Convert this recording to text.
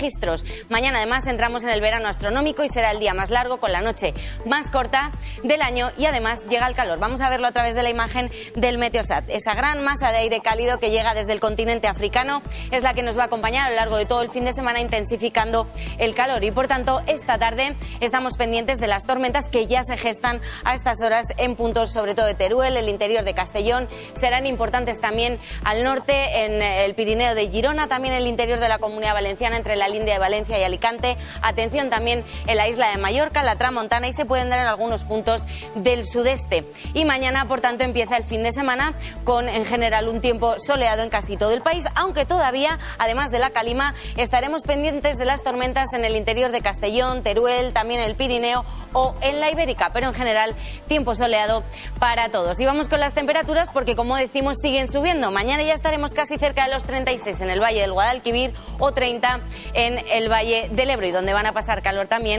registros. Mañana además entramos en el verano astronómico y será el día más largo con la noche más corta del año y además llega el calor. Vamos a verlo a través de la imagen del Meteosat. Esa gran masa de aire cálido que llega desde el continente africano es la que nos va a acompañar a lo largo de todo el fin de semana, intensificando el calor, y por tanto esta tarde estamos pendientes de las tormentas que ya se gestan a estas horas en puntos sobre todo de Teruel, el interior de Castellón. Serán importantes también al norte, en el Pirineo de Girona, también en el interior de la Comunidad Valenciana, entre la línea de Valencia y Alicante. Atención también en la isla de Mallorca, la Tramontana, y se pueden dar en algunos puntos del sudeste. Y mañana, por tanto, empieza el fin de semana con en general un tiempo soleado en casi todo el país, aunque todavía, además de la calima, estaremos pendientes de las tormentas en el interior de Castellón, Teruel, también el Pirineo o en la Ibérica, pero en general tiempo soleado para todos. Y vamos con las temperaturas porque, como decimos, siguen subiendo. Mañana ya estaremos casi cerca de los 36 en el Valle del Guadalquivir o 30 en el Valle del Ebro, y donde van a pasar calor también